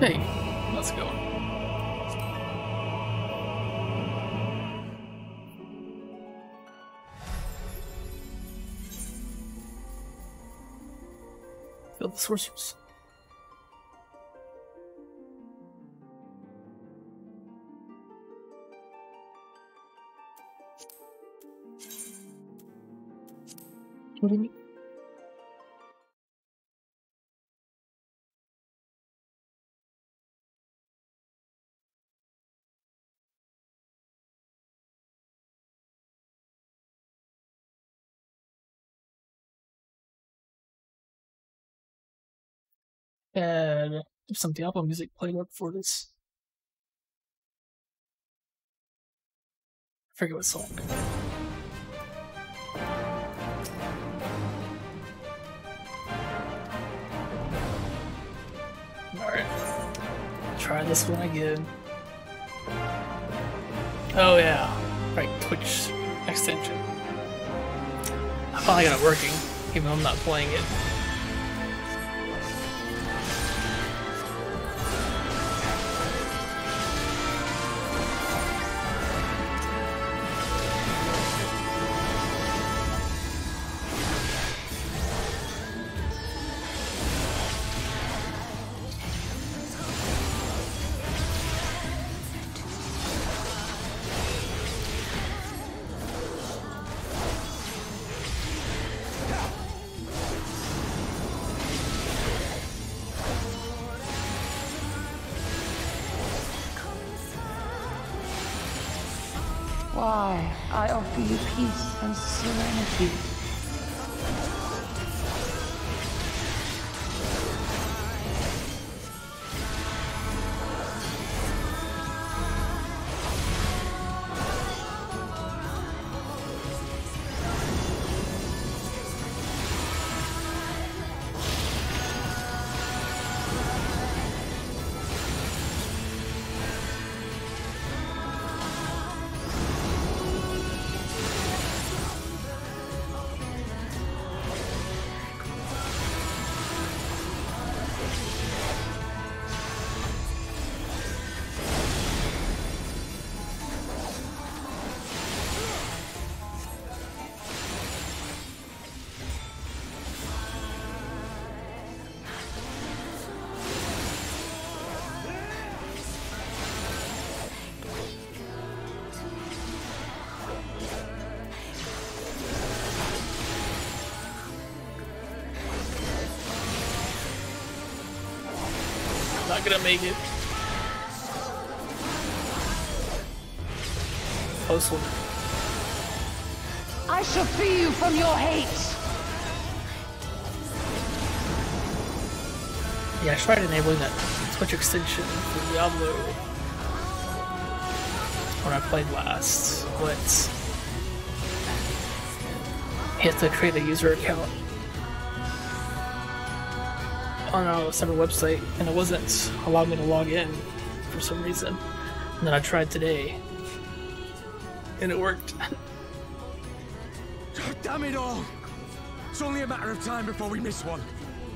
Hey, let's go. Kill the sorcerers. What do you mean? And some Diablo music played up for this. I forget what song. Alright. Try this one again. Oh yeah. Right, Twitch extension. I finally got it working, even though I'm not playing it. Why, I offer you peace and serenity. Not gonna make it. Close one. I shall free you from your hate. Yeah, I tried enabling that Twitch extension for Diablo when I played last, but you have to create a user account on a separate website, and it wasn't allowing me to log in for some reason. And then I tried today, and it worked. Damn it all! It's only a matter of time before we miss one.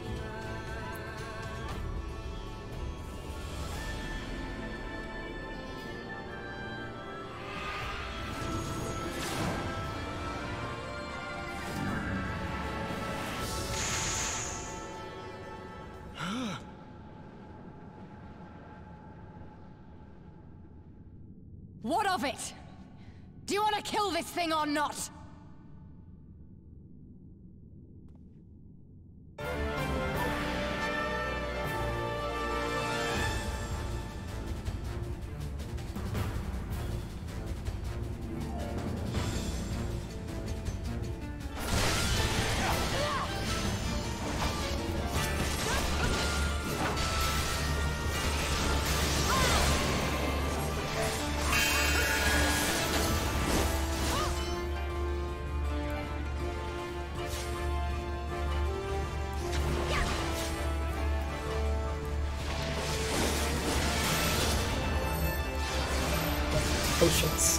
What of it? Do you want to kill this thing or not? Potions.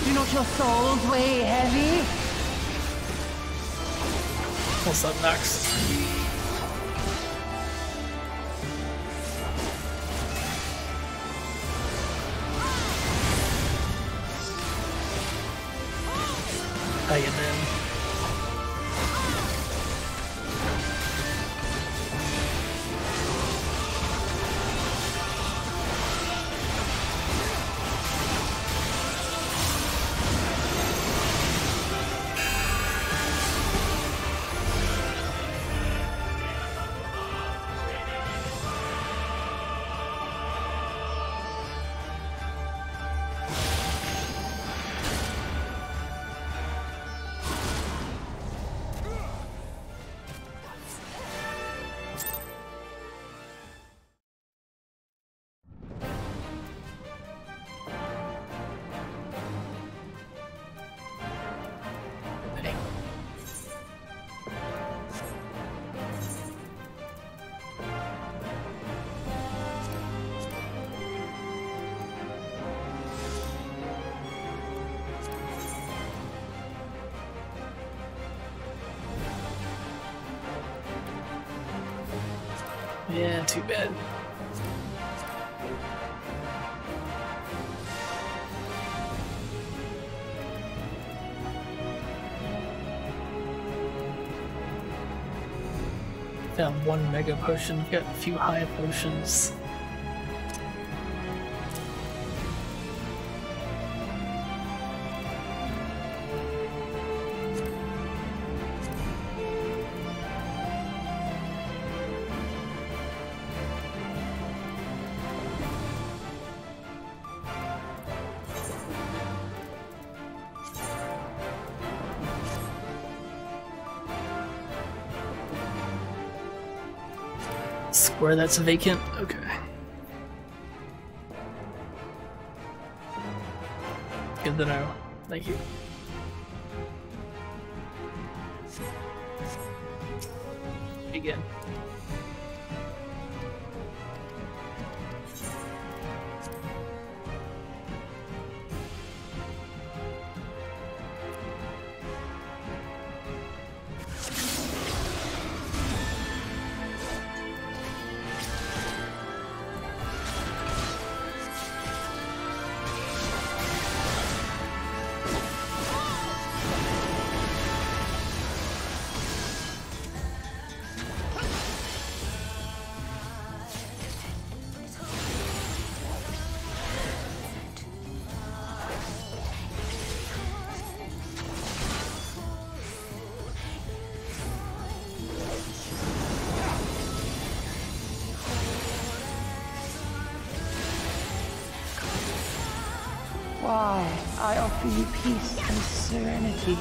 Do not your souls weigh heavy? What's up next? How you doing? Yeah, too bad. Found one mega potion, got a few high potions. Square that's vacant? Okay. Good to know. Thank you. Again. Why, I offer you peace and serenity.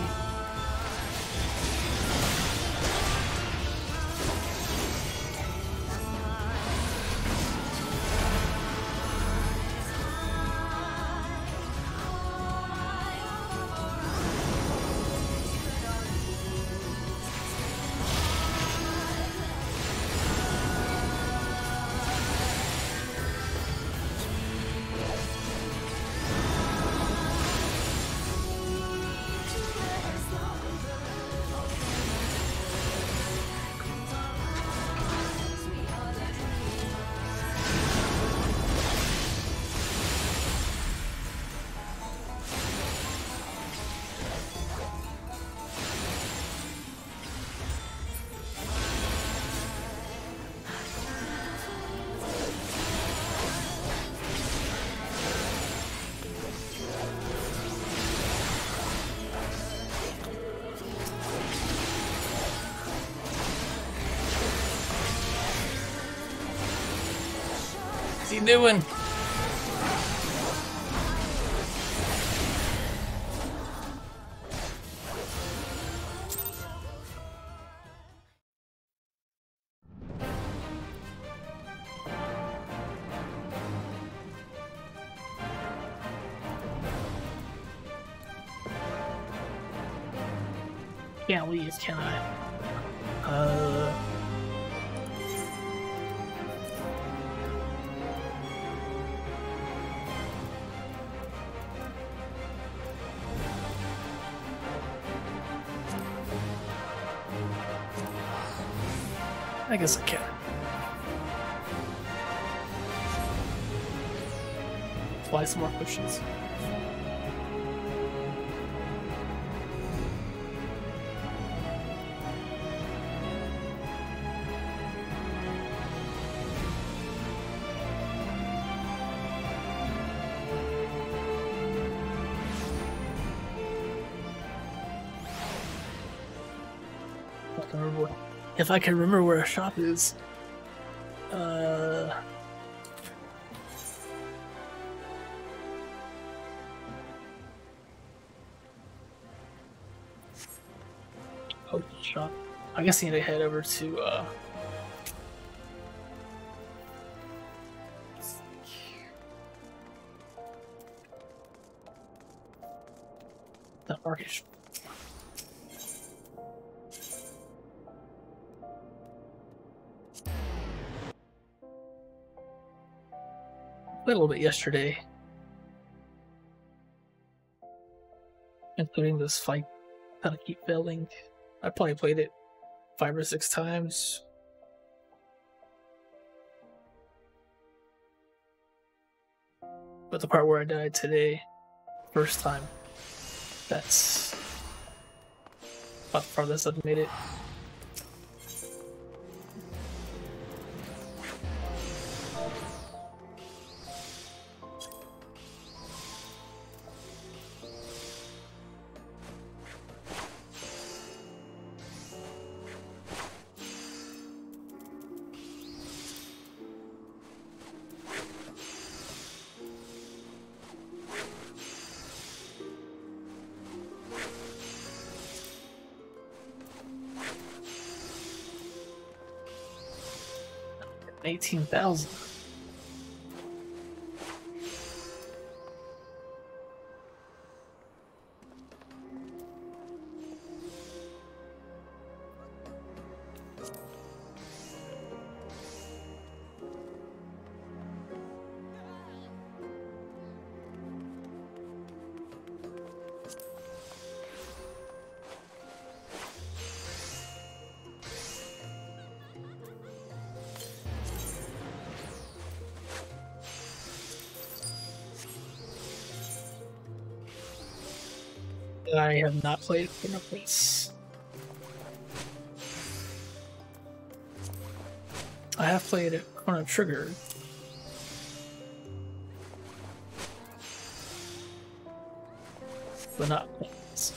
What's he doing? Can't leave, can I? I guess I can. Fly some more cushions. If I can remember where a shop is. Potion shop. I guess I need to head over to that market shop. Played a little bit yesterday, including this fight that I keep failing. I probably played it 5 or 6 times. But the part where I died today, first time, that's about the farthest I've made it. $18,000. I have not played Chrono Prince. I have played Chrono Trigger. But not Prince.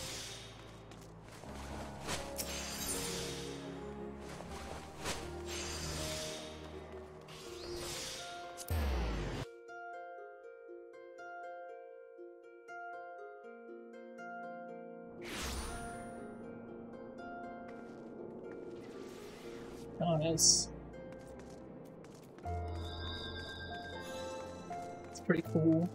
Oh, nice. It's pretty cool.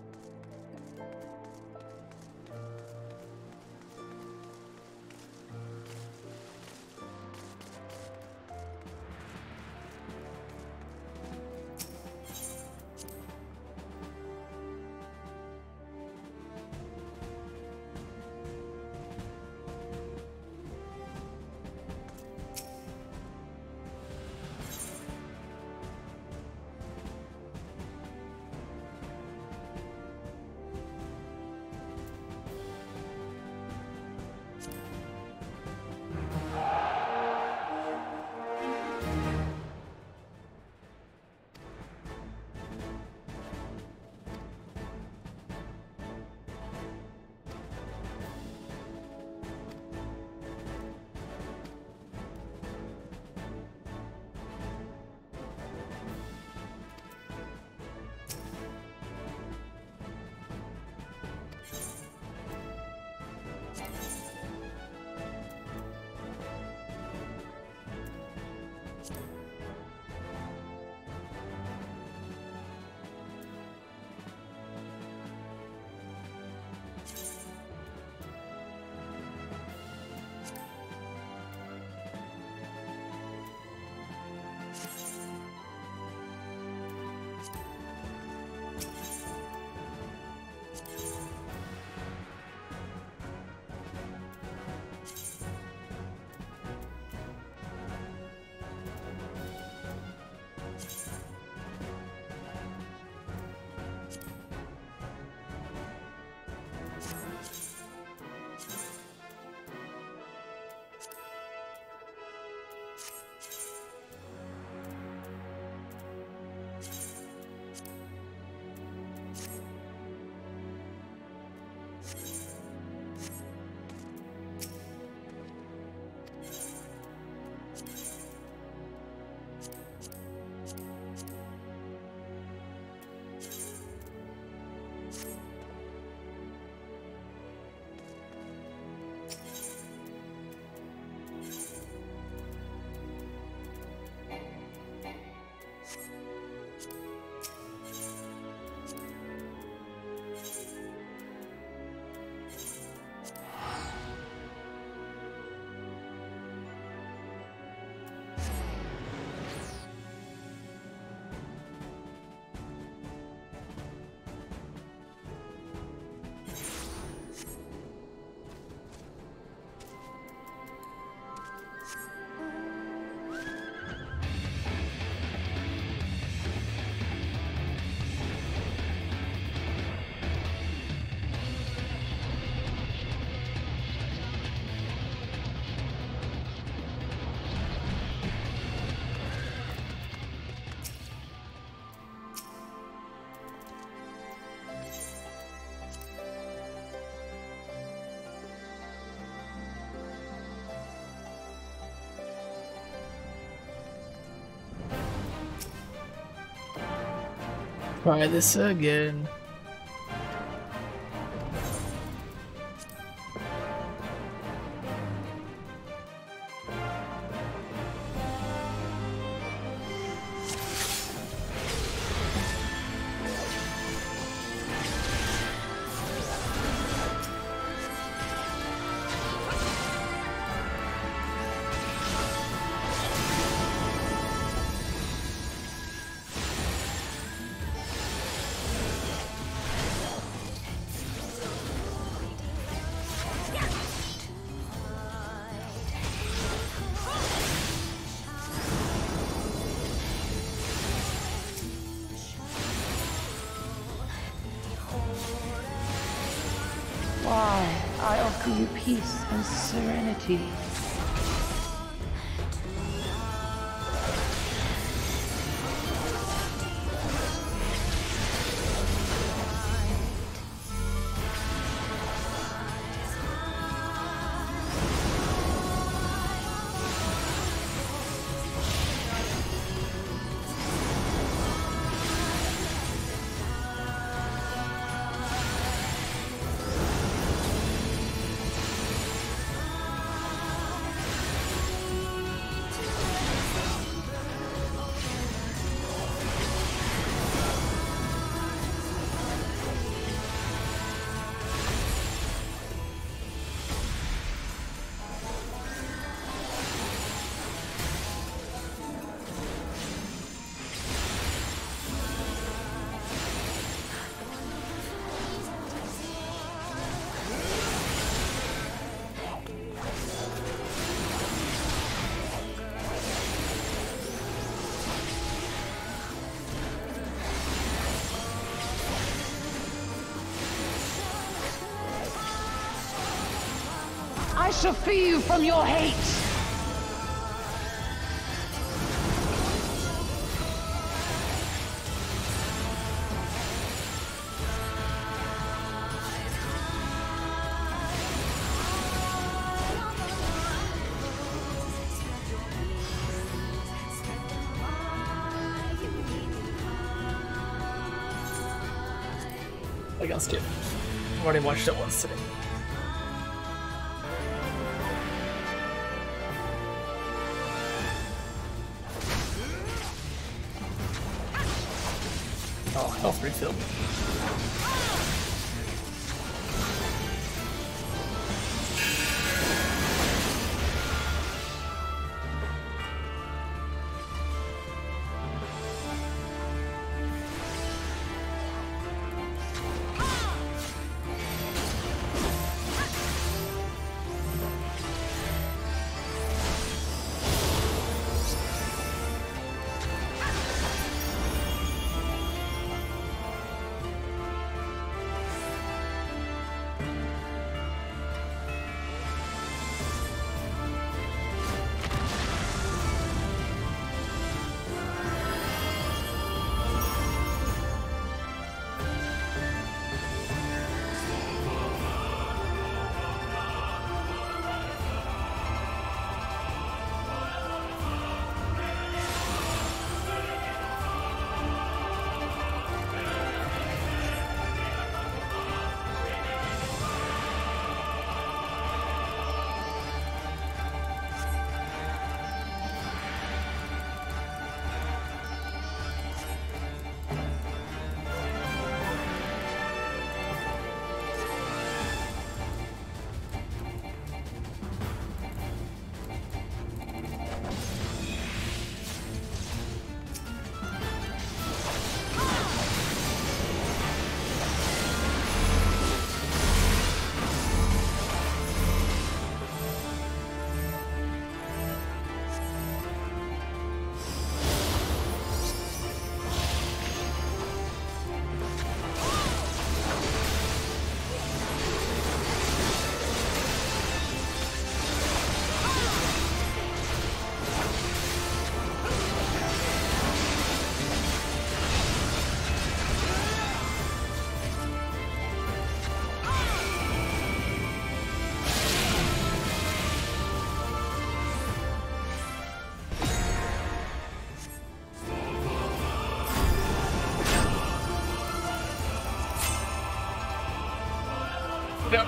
Try this again. Why, I offer you peace and serenity. I shall free you from your hate! Like else do. I've already watched it once today. Oh, health refill. Yep.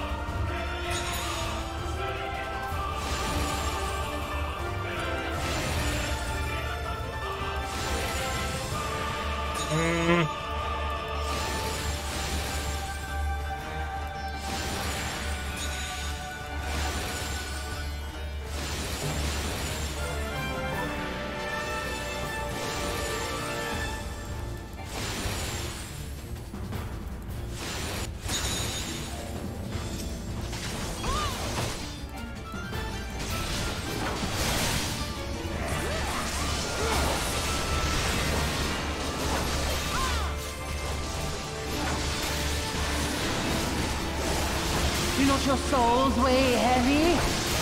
Do not your souls weigh heavy?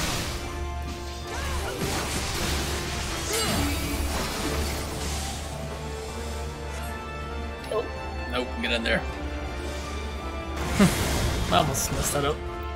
Oh, nope, get in there. I almost messed that up.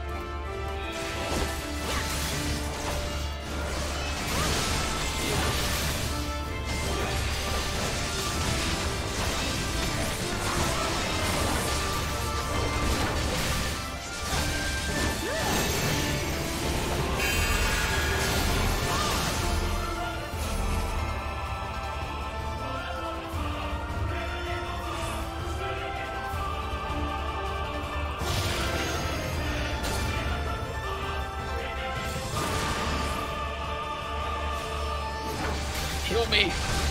Kill me.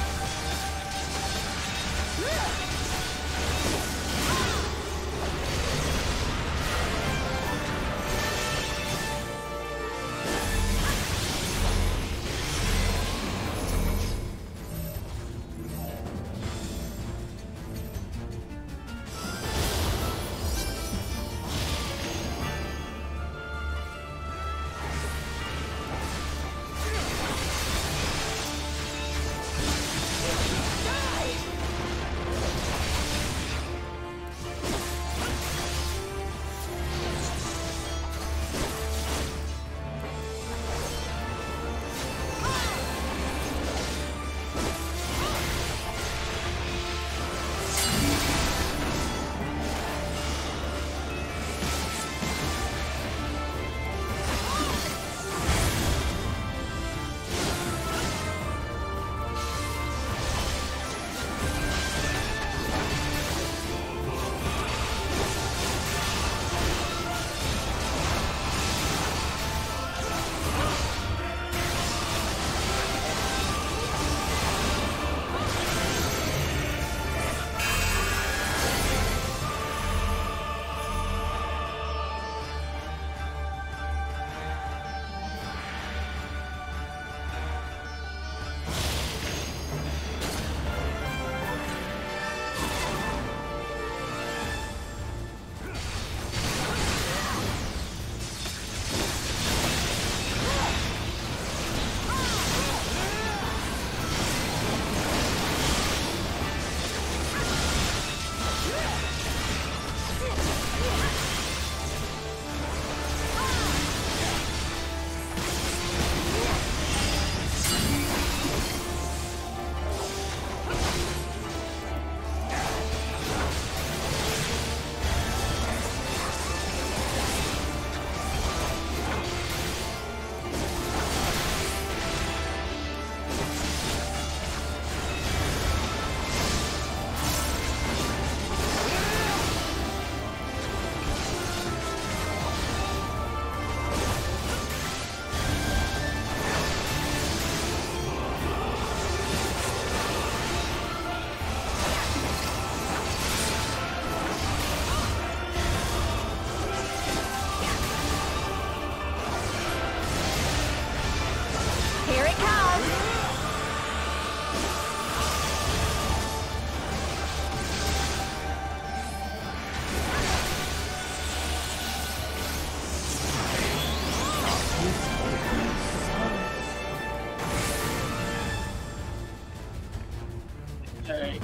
Alright.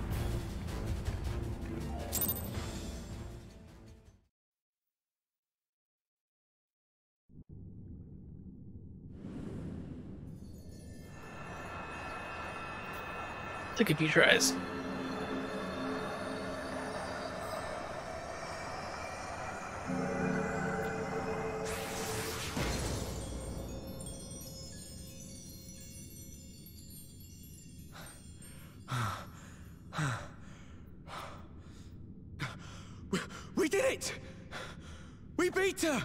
Took a few tries. did it! We beat her!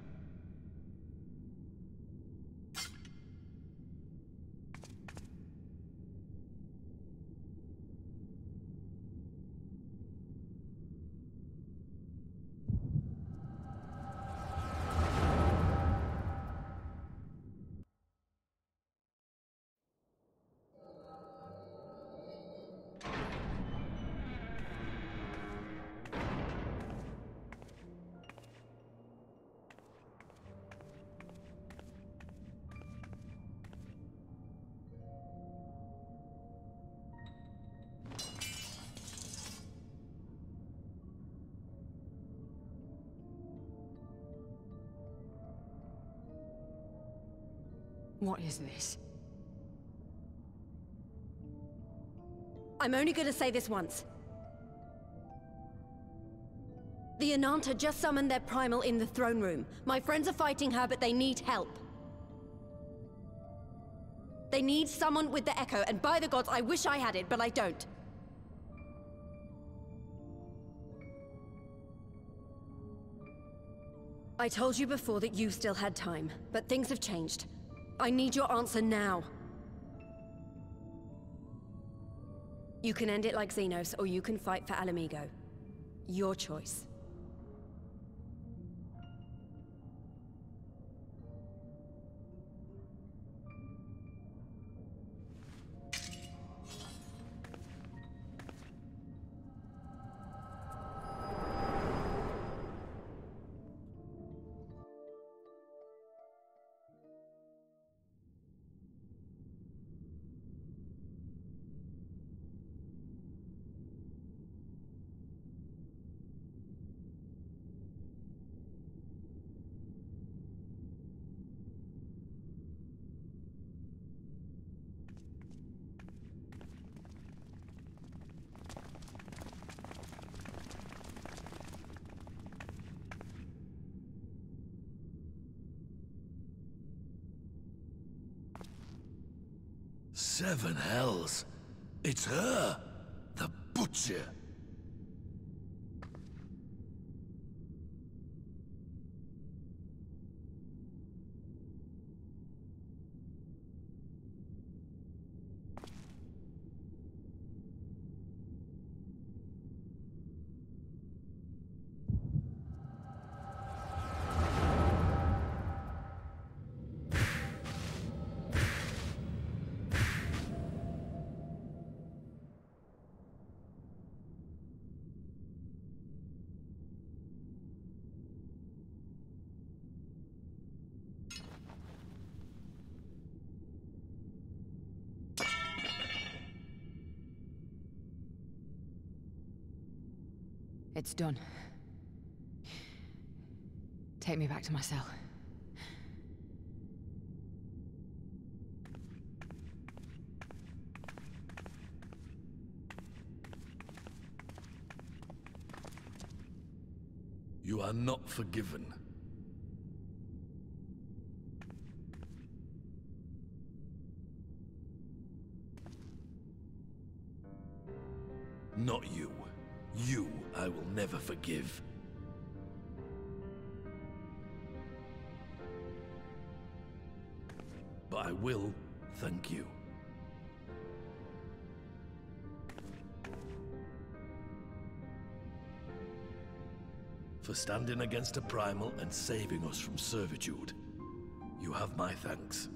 What is this? I'm only gonna say this once. The Ananta just summoned their primal in the throne room. My friends are fighting her, but they need help. They need someone with the Echo, and by the gods, I wish I had it, but I don't. I told you before that you still had time, but things have changed. I need your answer now. You can end it like Xenos, or you can fight for Ala Mhigo. Your choice. Seven hells. It's her, the Butcher. It's done. Take me back to my cell. You are not forgiven. Not you. You, I will never forgive. But I will thank you. For standing against a primal and saving us from servitude. You have my thanks.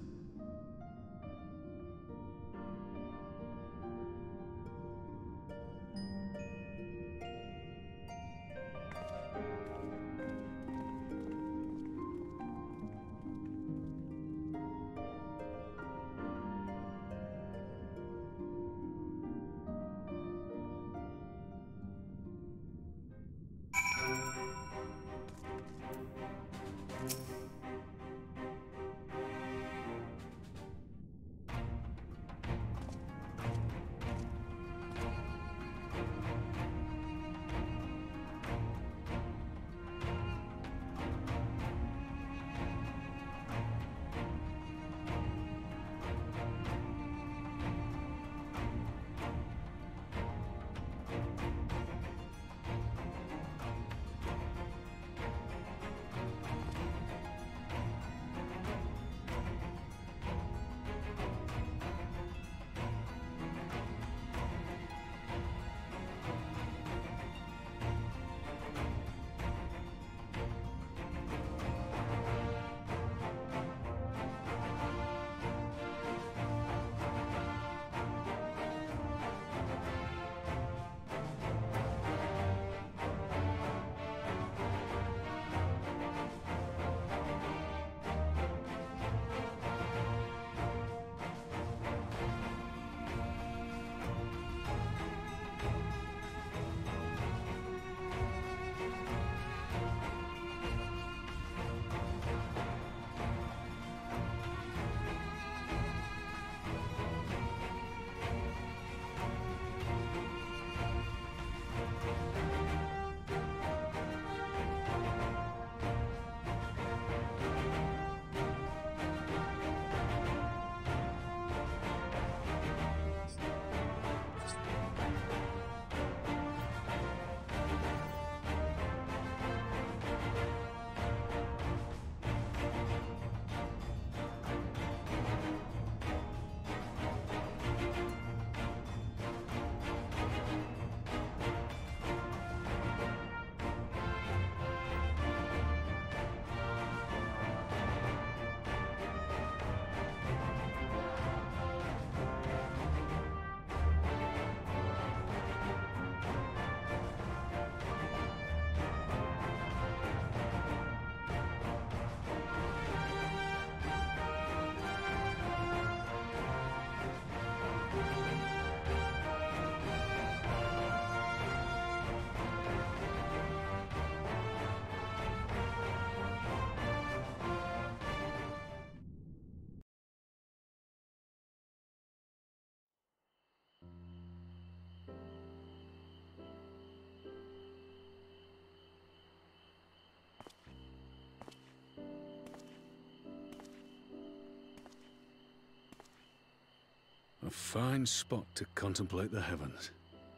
A fine spot to contemplate the heavens.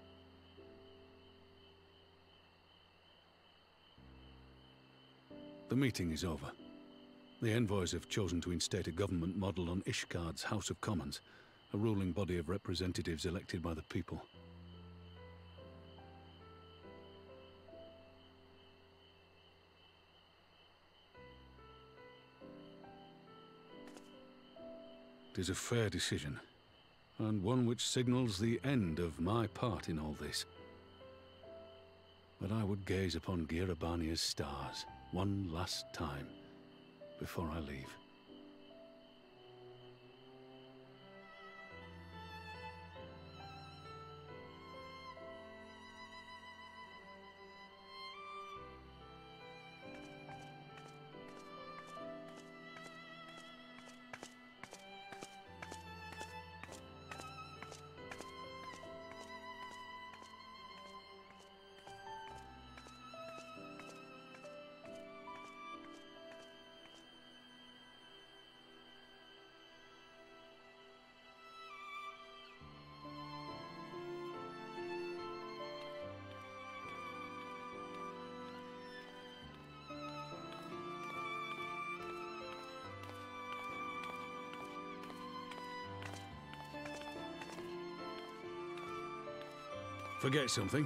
The meeting is over. The envoys have chosen to instate a government modelled on Ishgard's House of Commons, a ruling body of representatives elected by the people. It is a fair decision, and one which signals the end of my part in all this. But I would gaze upon Girabania's stars one last time before I leave. Forget something?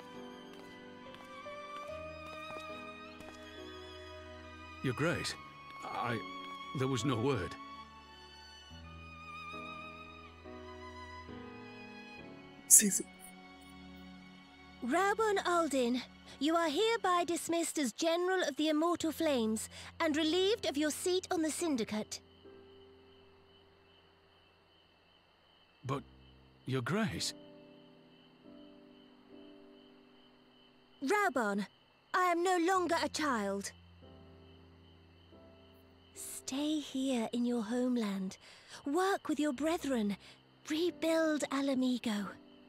Your Grace, there was no word. Raubon Aldin, you are hereby dismissed as General of the Immortal Flames and relieved of your seat on the Syndicate. But, Your Grace... Raubon, I am no longer a child. Stay here in your homeland. Work with your brethren. Rebuild Ala Mhigo.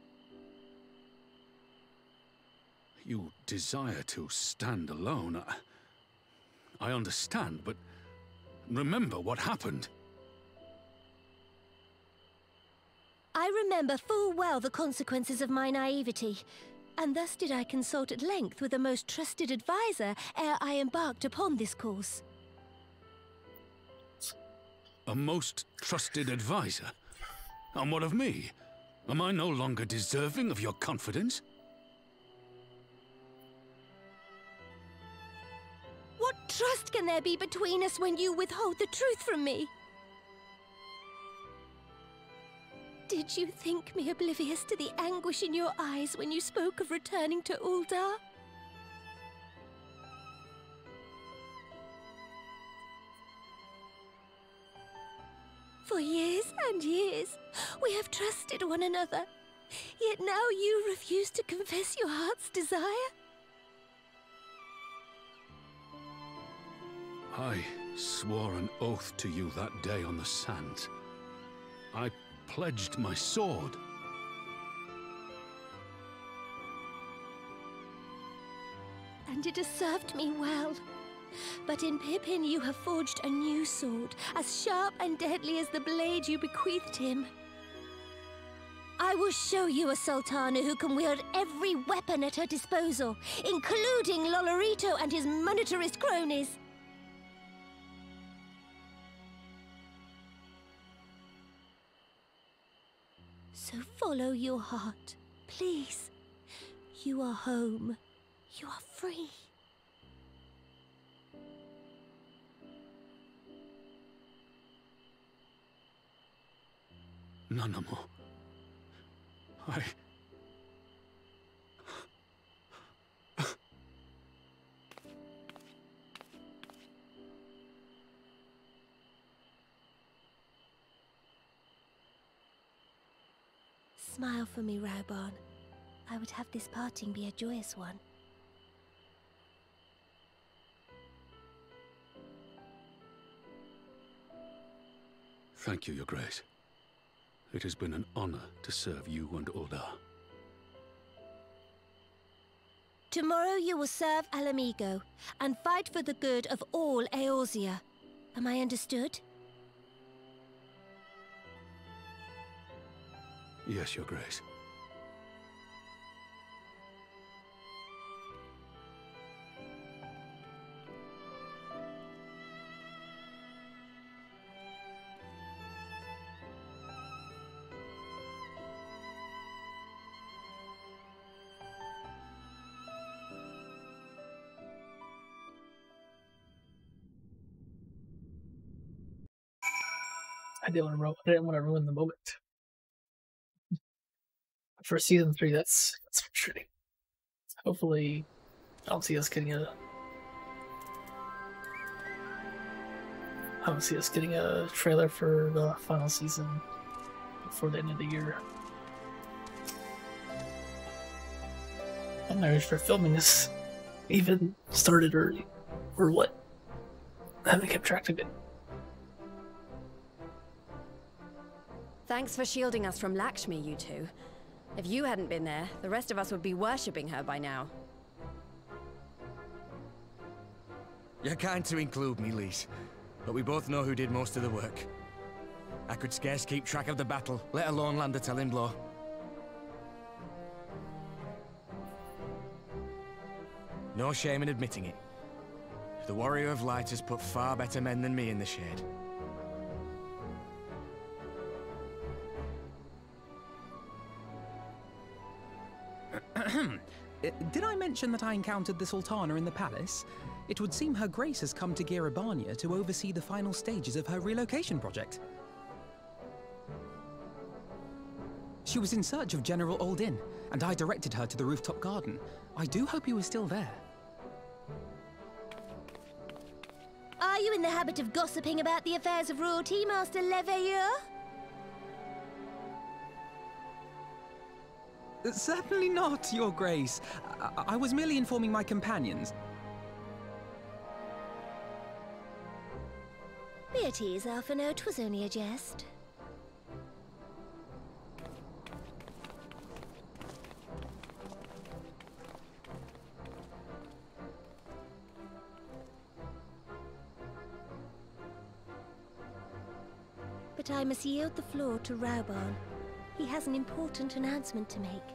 You desire to stand alone. I understand, but remember what happened. I remember full well the consequences of my naivety, and thus did I consult at length with a most trusted advisor ere I embarked upon this course. A most trusted advisor? And what of me? Am I no longer deserving of your confidence? What trust can there be between us when you withhold the truth from me? Did you think me oblivious to the anguish in your eyes when you spoke of returning to Ul'dah? For years and years, we have trusted one another. Yet now you refuse to confess your heart's desire? I swore an oath to you that day on the sands. I pledged my sword. And it has served me well. But in Pippin you have forged a new sword, as sharp and deadly as the blade you bequeathed him. I will show you a Sultana who can wield every weapon at her disposal, including Lolorito and his monetarist cronies. So follow your heart, please. You are home. You are free. Nanamo. Smile for me, Raubon. I would have this parting be a joyous one. Thank you, Your Grace. It has been an honor to serve you and Ul'dah. Tomorrow you will serve Ala Mhigo and fight for the good of all Eorzea. Am I understood? Yes, Your Grace. I didn't want to ruin the moment. For season 3, that's frustrating. Hopefully, I'll see us getting a trailer for the final season before the end of the year. I'm not even sure if filming this even started or what. I haven't kept track of it. Thanks for shielding us from Lakshmi, you two. If you hadn't been there, the rest of us would be worshipping her by now. You're kind to include me, Lise, but we both know who did most of the work. I could scarce keep track of the battle, let alone land a telling blow. No shame in admitting it. The Warrior of Light has put far better men than me in the shade. Did I mention that I encountered the Sultana in the palace? It would seem Her Grace has come to Girabania to oversee the final stages of her relocation project. She was in search of General Aldin, and I directed her to the rooftop garden. I do hope he was still there. Are you in the habit of gossiping about the affairs of royalty, Master Leveilleur? Certainly not, Your Grace. I was merely informing my companions. Be at ease, Alphino. 'Twas only a jest. But I must yield the floor to Raubarn. He has an important announcement to make.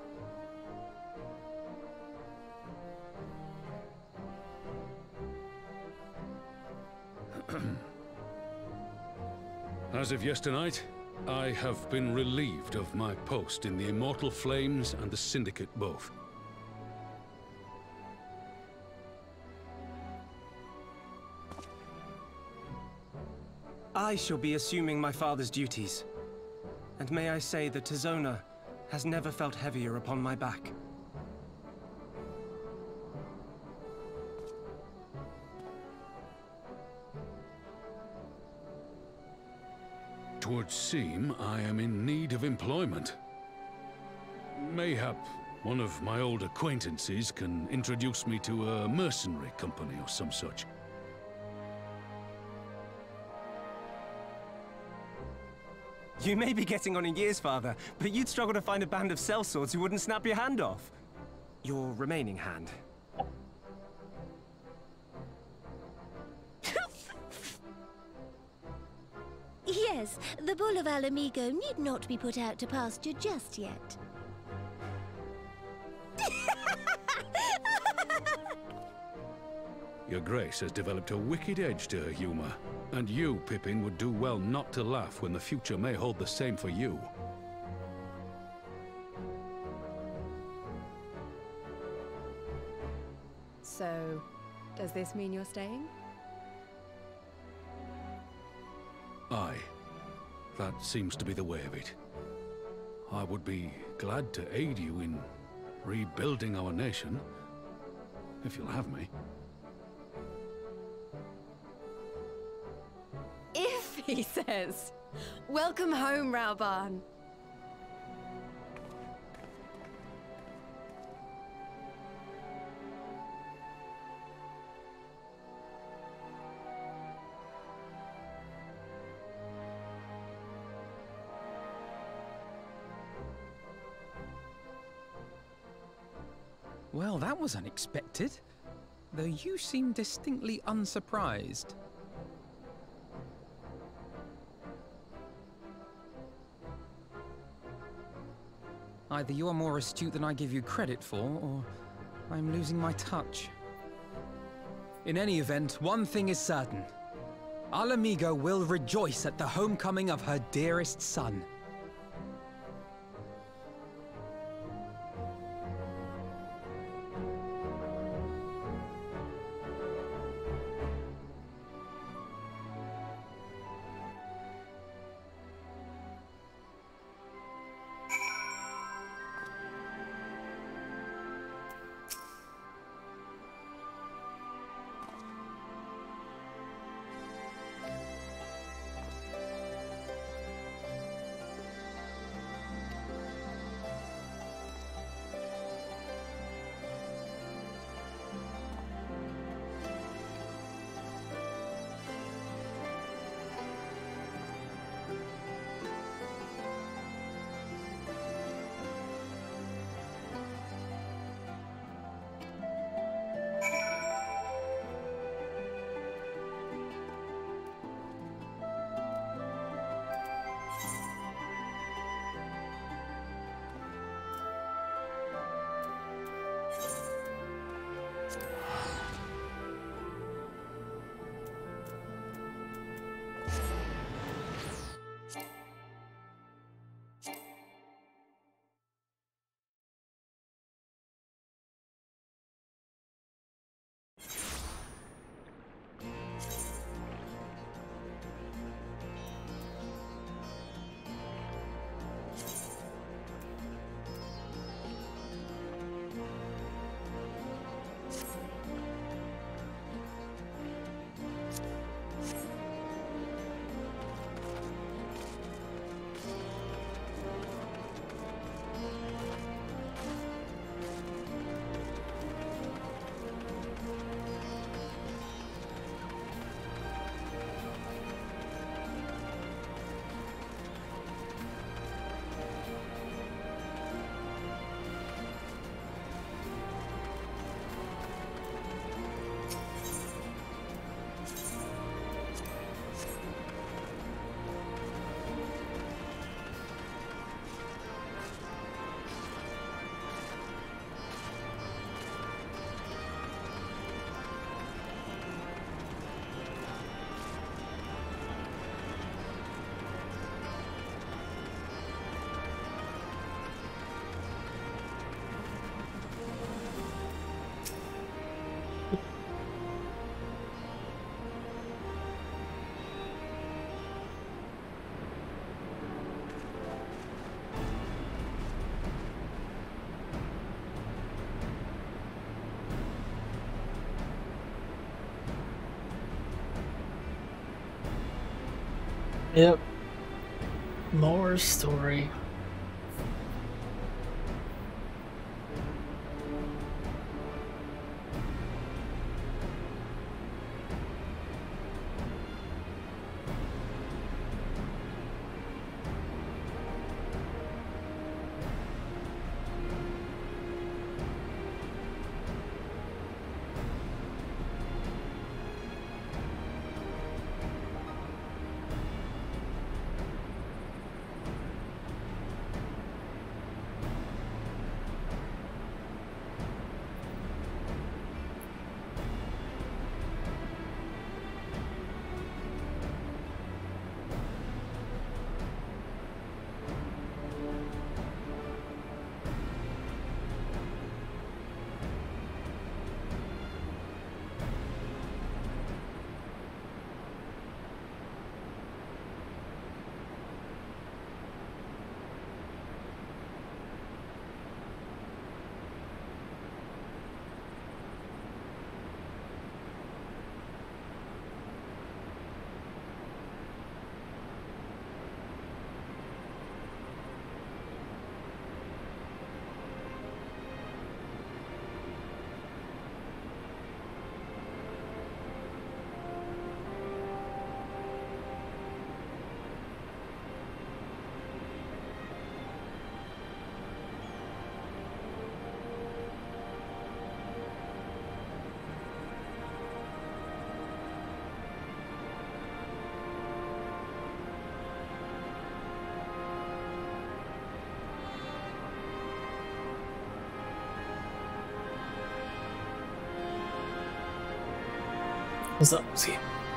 As of yesternight, I have been relieved of my post in the Immortal Flames and the Syndicate both. I shall be assuming my father's duties. And may I say that Tizona has never felt heavier upon my back. Twould seem I am in need of employment. Mayhap one of my old acquaintances can introduce me to a mercenary company or some such. You may be getting on in years, Father, but you'd struggle to find a band of sellswords who wouldn't snap your hand off. Your remaining hand. Yes, the Bull of Ala Mhigo need not be put out to pasture just yet. Your Grace has developed a wicked edge to her humor, and you, Pippin, would do well not to laugh when the future may hold the same for you. So, does this mean you're staying? Aye. That seems to be the way of it. I would be glad to aid you in rebuilding our nation, if you'll have me. If, he says. Welcome home, Raubarn. Well, that was unexpected. Though you seem distinctly unsurprised. Either you're more astute than I give you credit for, or I'm losing my touch. In any event, one thing is certain. Ala Mhigo will rejoice at the homecoming of her dearest son. Yep. More story. What's up, Lucy?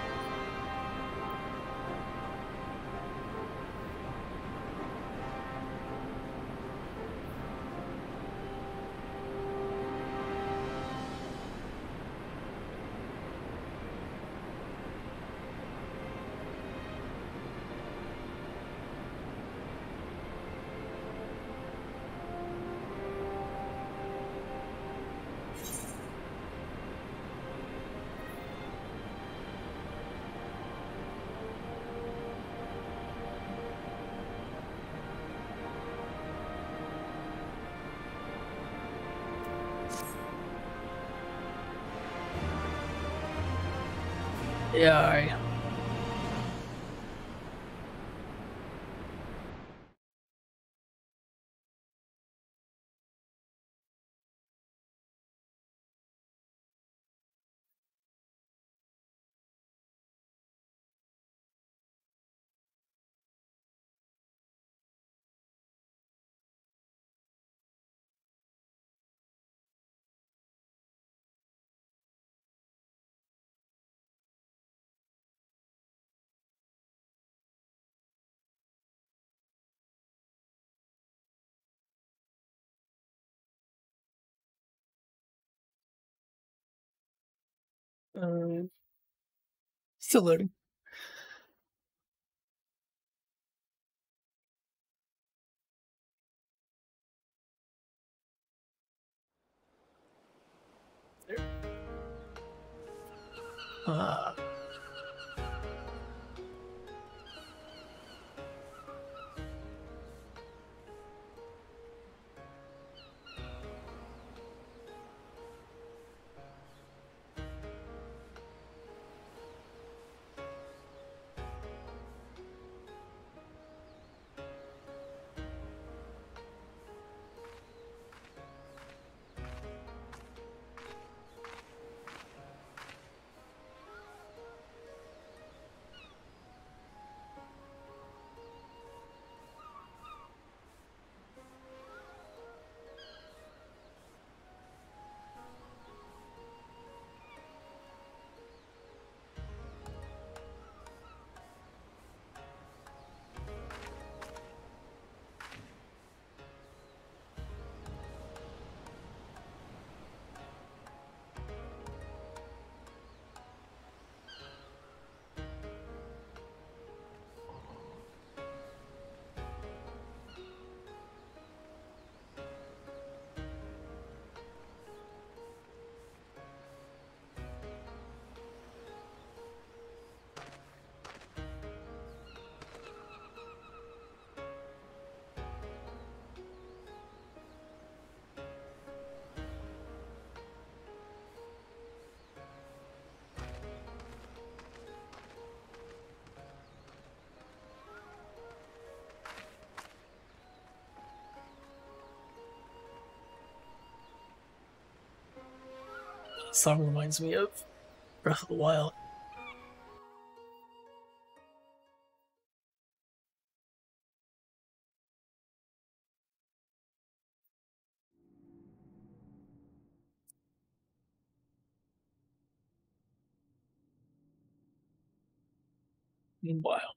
Yeah, alright. Still loading. There. Song reminds me of Breath of the Wild. Meanwhile,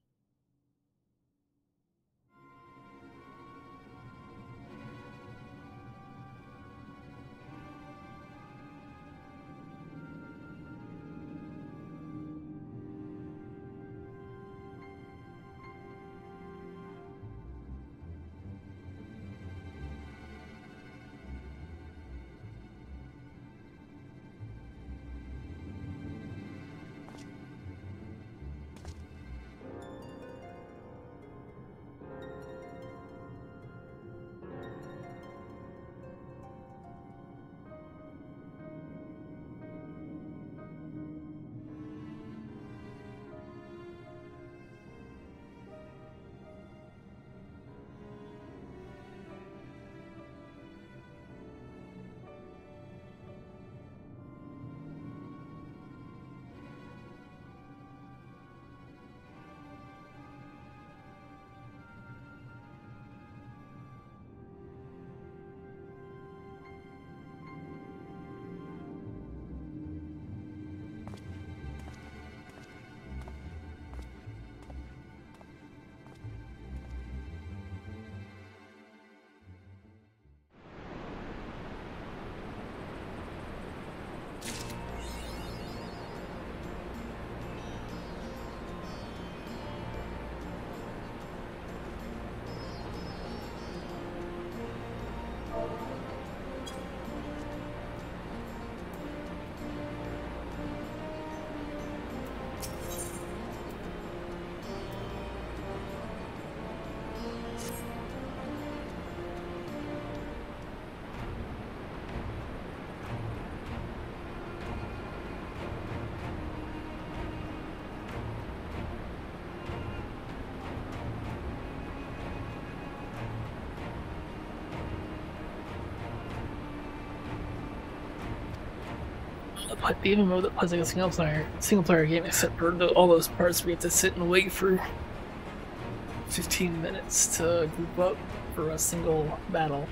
the even mode that plays like a single player game, except for all those parts where you have to sit and wait for 15 minutes to group up for a single battle.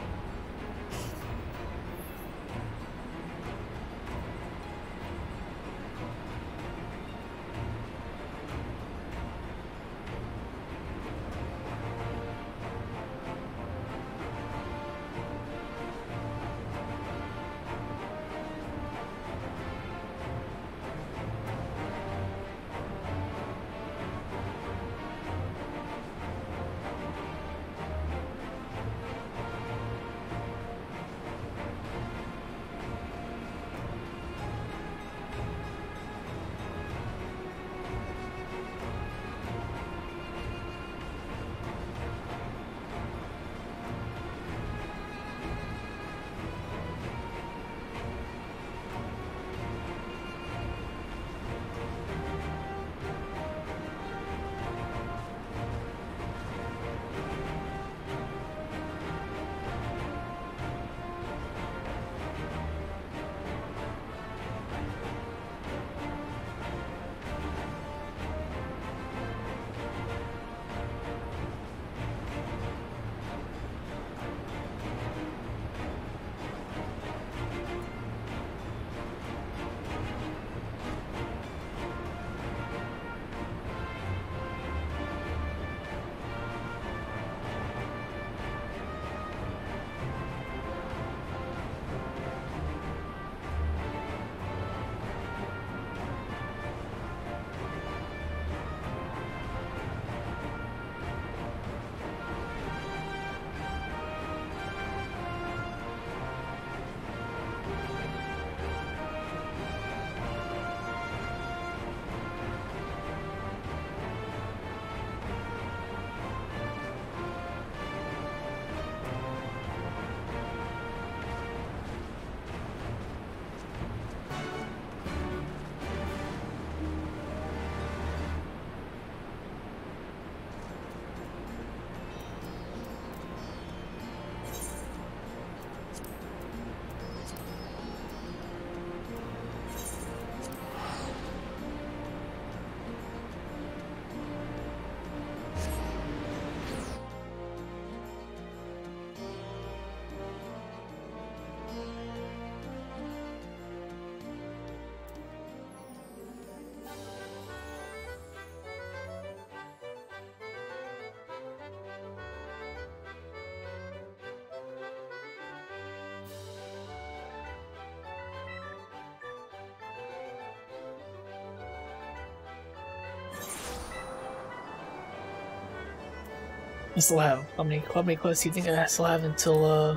I still have how many quests do you think I still have until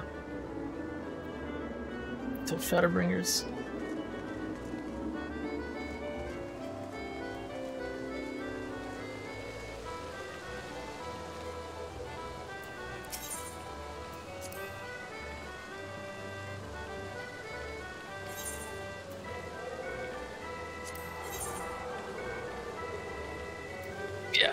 Shadowbringers? Yeah.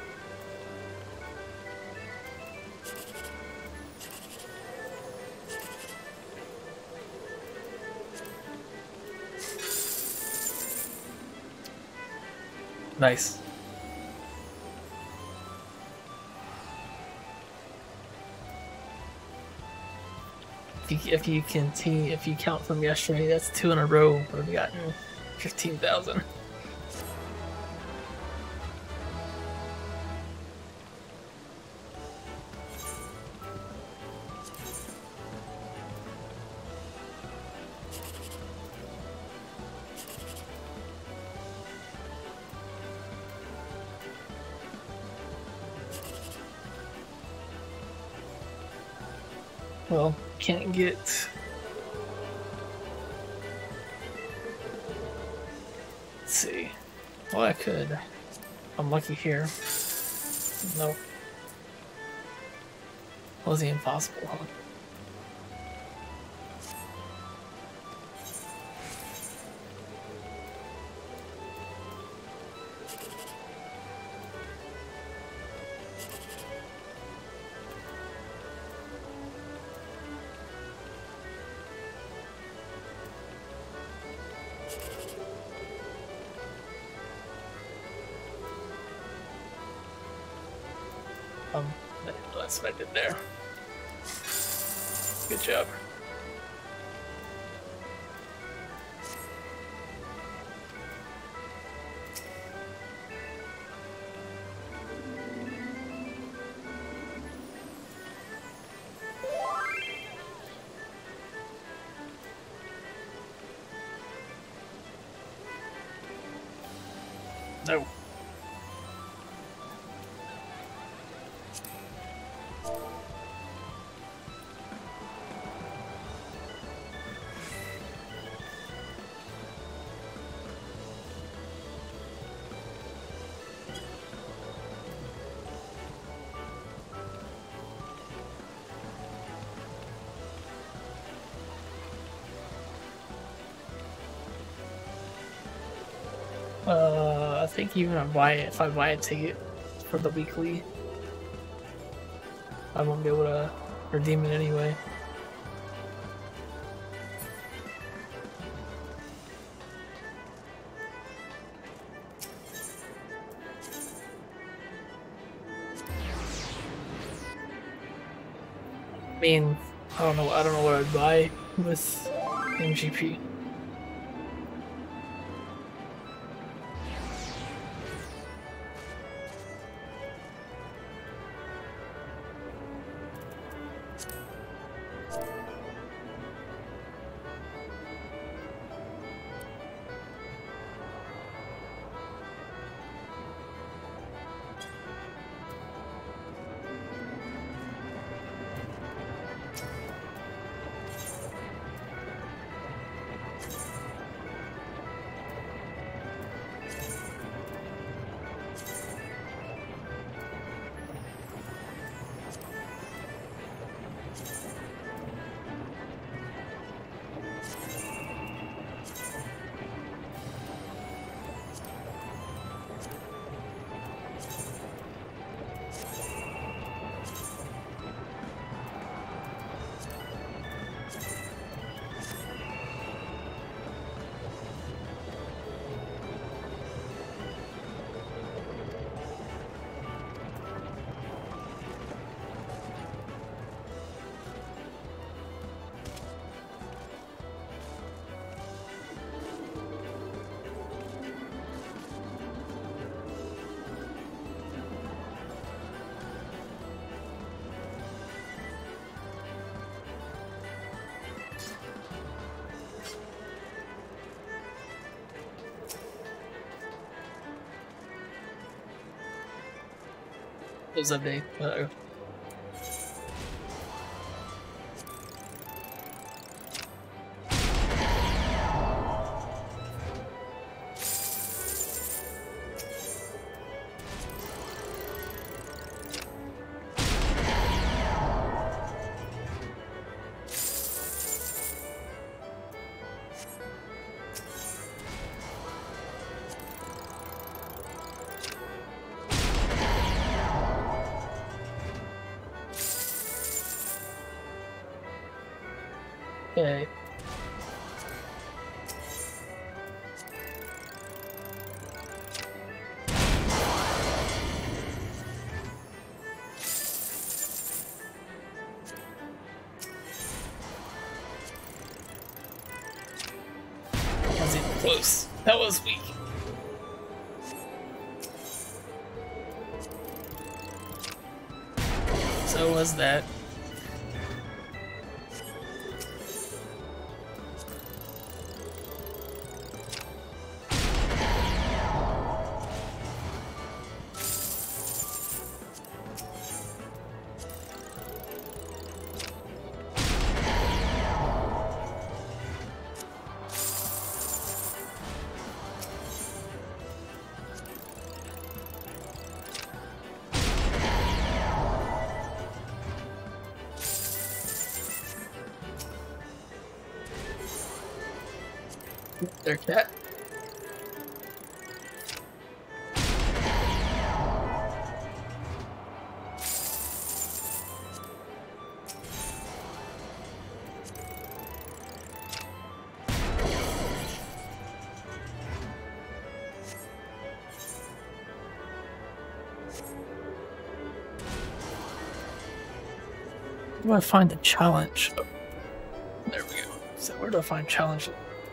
Nice. If you count from yesterday, that's 2 in a row. We've gotten 15,000. Well, can't get... Let's see. Well, I could. I'm lucky here. Nope. Was he impossible? Huh? That's what I did there. Good job. No. I think even if I buy a ticket for the weekly, I won't be able to redeem it anyway. I mean, I don't know what I'd buy with MGP. What was that day? Uh-oh. Okay. That was even close. That was weak. So was that. Their cat. Where do I find the challenge? Oh, there we go. So where do I find challenge?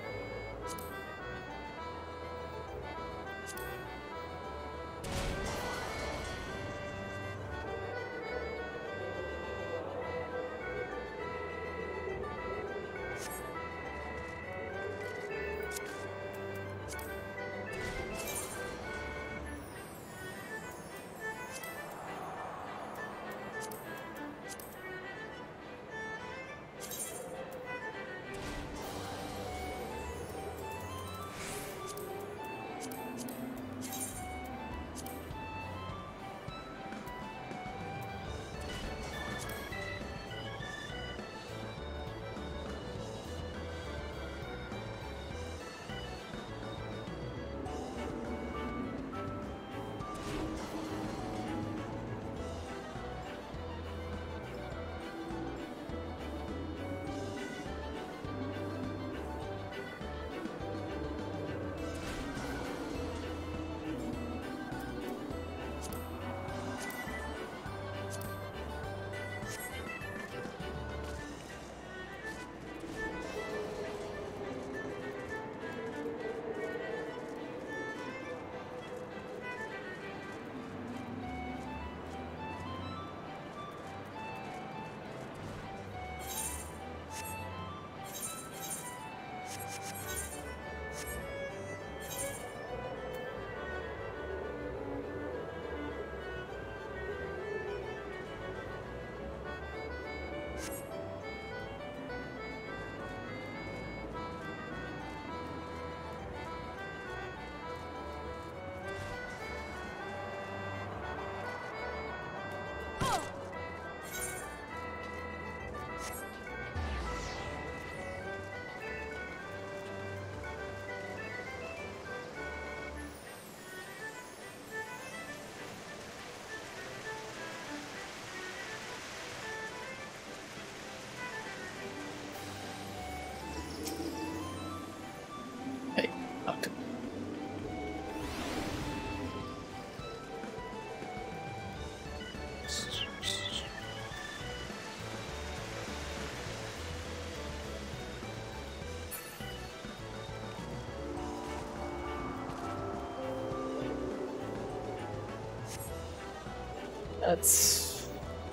That's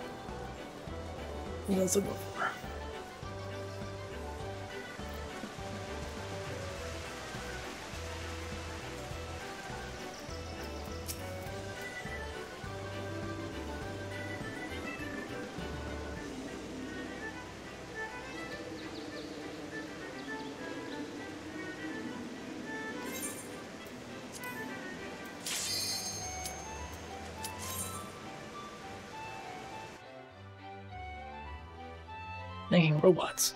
what I was looking for. Making robots.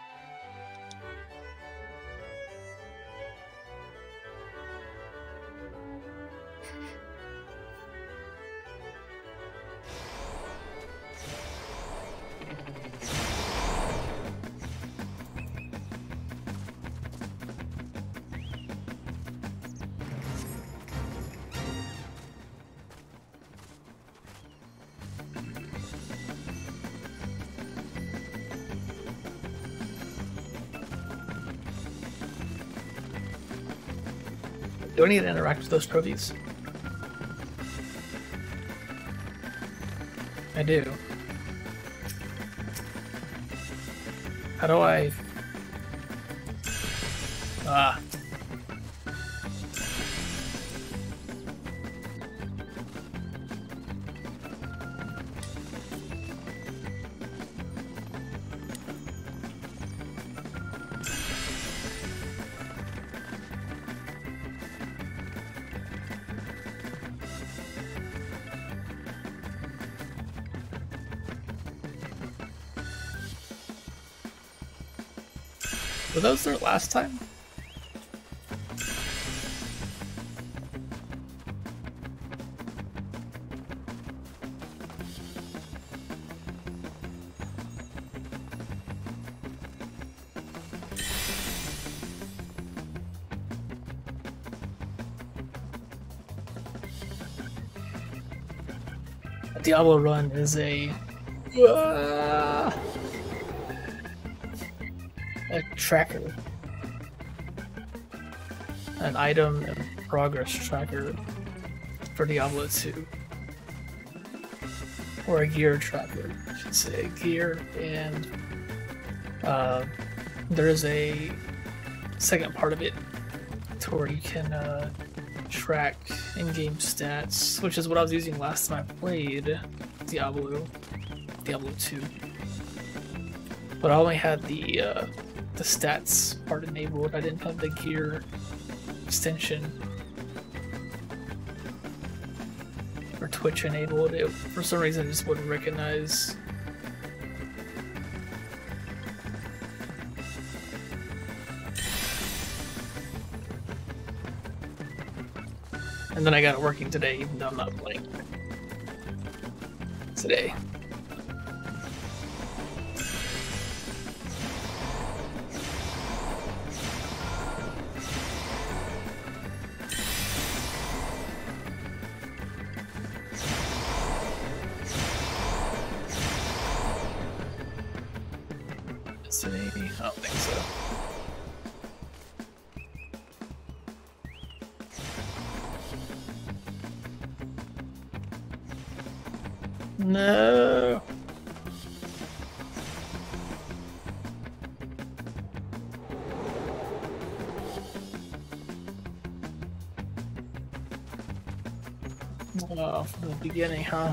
Do I need to interact with those trophies? I do. How do I... Ah. Were those there last time? A Diablo run is a A tracker. An item and progress tracker for Diablo 2. Or a gear tracker, I should say. Gear, and there is a second part of it to where you can track in-game stats, which is what I was using last time I played Diablo 2. But I only had the stats part enabled. I didn't have the gear extension or Twitch enabled. It for some reason just wouldn't recognize. And then I got it working today, even though I'm not playing today. I don't think so. No. Oh, from the beginning, huh?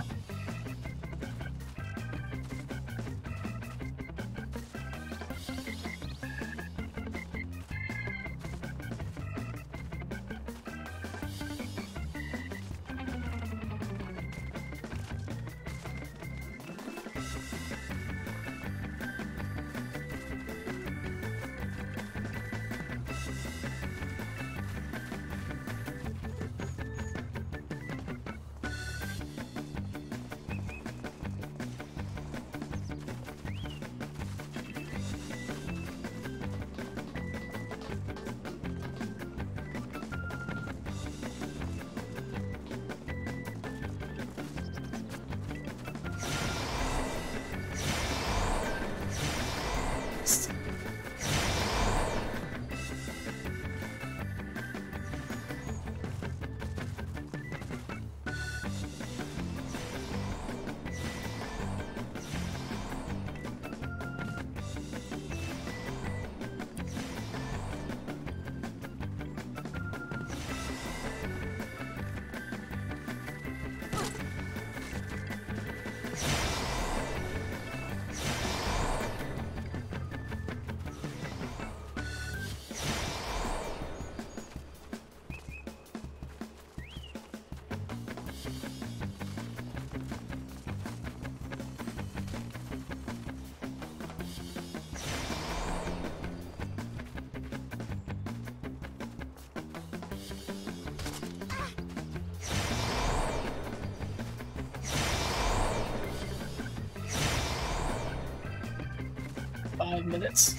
Minutes.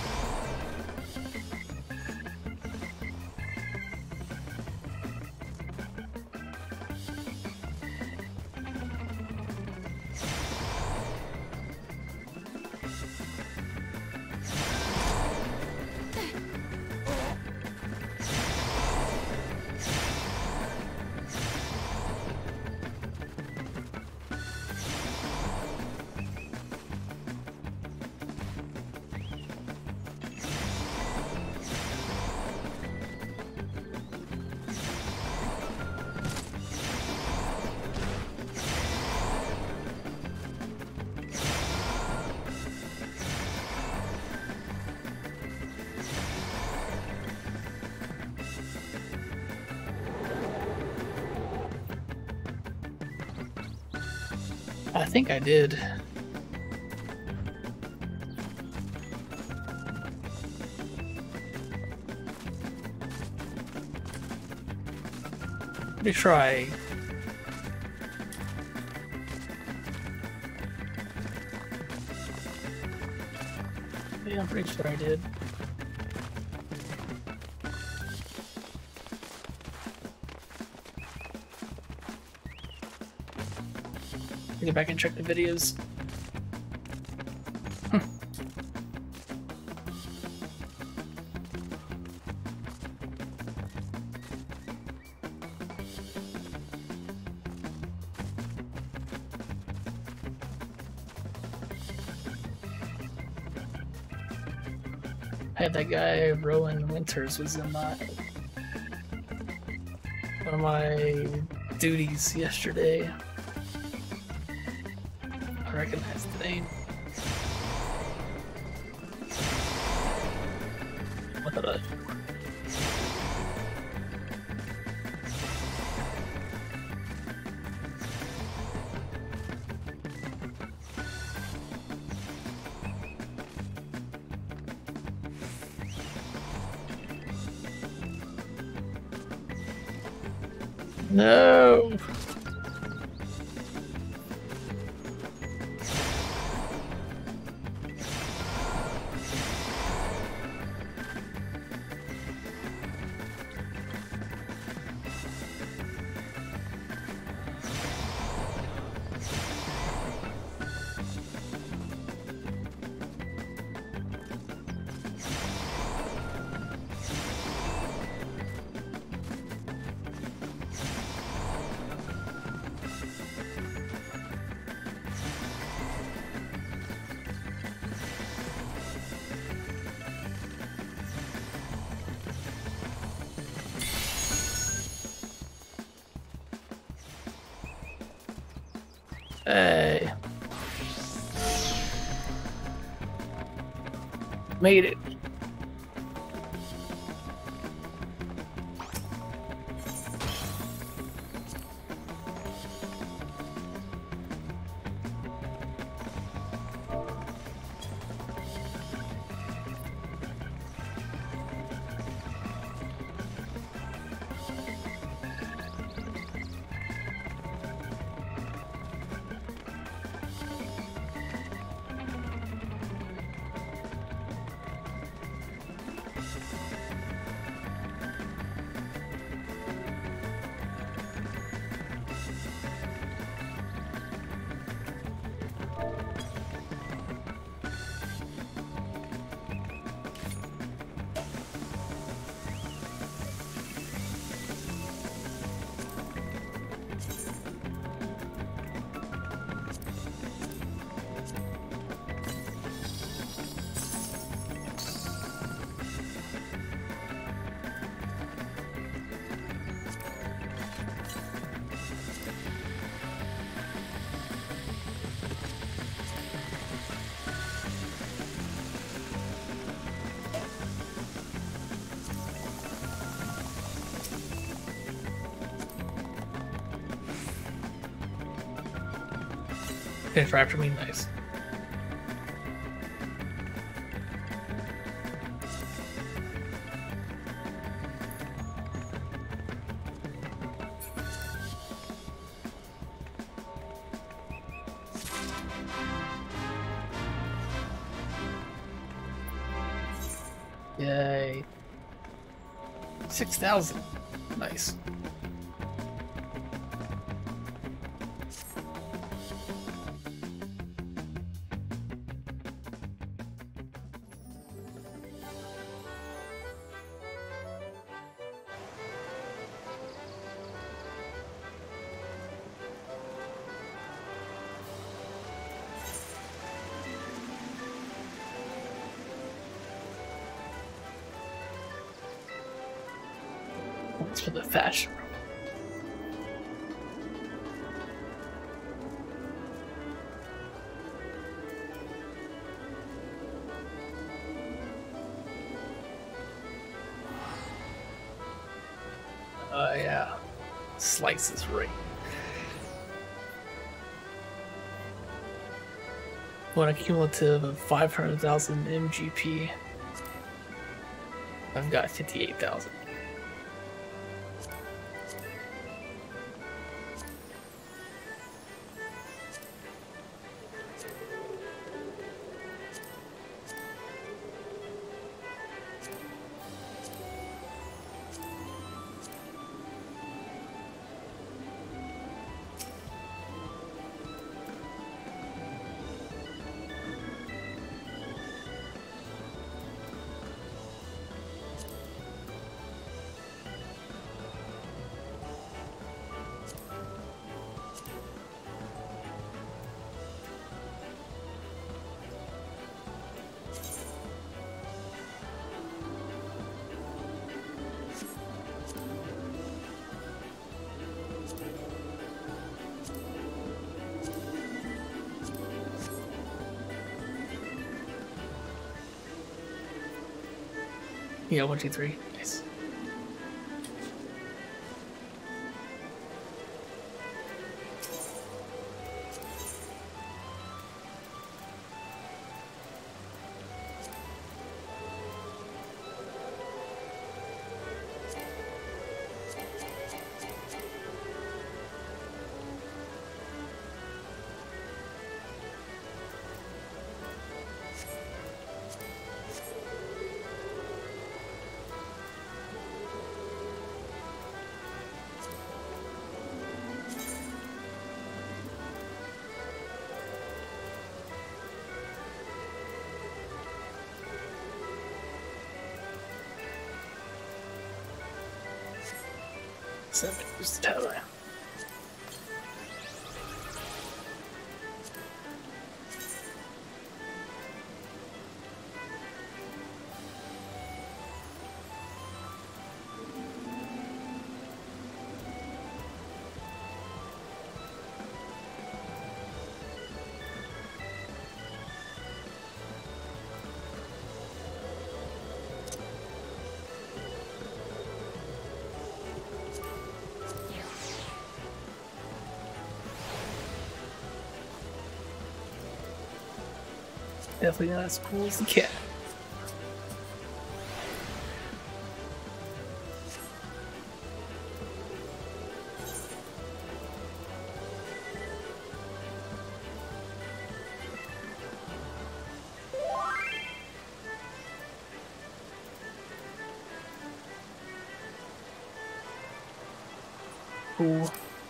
I think I did. Let me try. Yeah, I'm pretty sure I did. Get back and check the videos. I had that guy, Rowan Winters, was in my one of my duties yesterday. I recognize the name. What did I? No. Hey. Made it. Finish right after me, nice. Yay. 6,000. Nice. That's for the fashion. Yeah. Slices right. What a cumulative of 500,000 MGP. I've got 58,000. Yeah, 1, 2, 3. Nice. So use the tower. Definitely not as cool as the cat. Cool.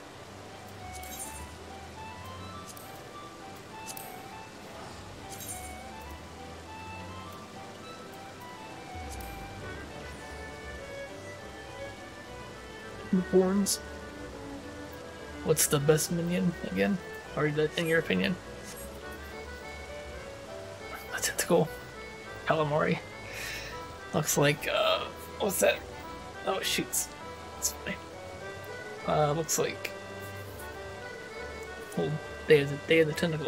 Horns. What's the best minion again? Or in your opinion? A tentacle. Calamari. Looks like what's that? Oh, it shoots. That's funny. Looks like well, Day of the Tentacle.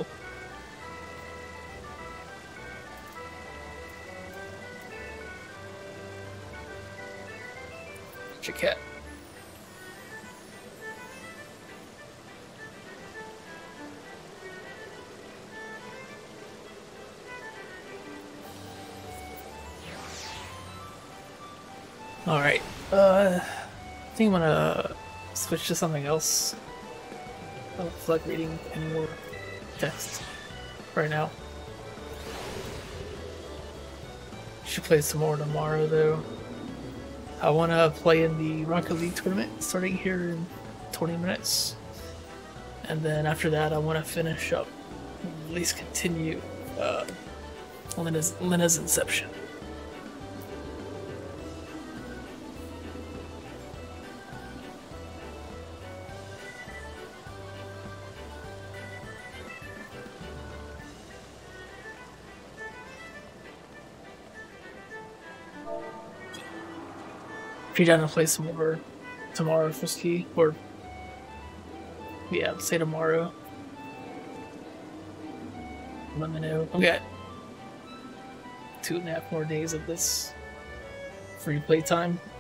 It's your cat. Alright, I think I'm gonna switch to something else. I don't feel like reading any more text right now. Should play some more tomorrow though. I wanna play in the Rocket League tournament starting here in 20 minutes. And then after that I wanna finish up, at least continue Lena's Inception. If you're down to play some more tomorrow, Frisky, or yeah, let's say tomorrow. Let me know. I've got 2.5 more days of this free playtime